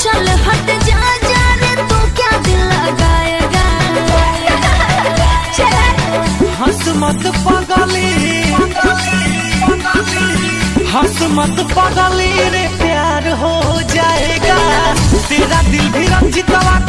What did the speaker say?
चल हट जा जा रे तू क्या दिल लगाएगा। हंस मत पागली, हंस मत पागली रे, प्यार हो जाएगा। तेरा दिल भी रंजितवा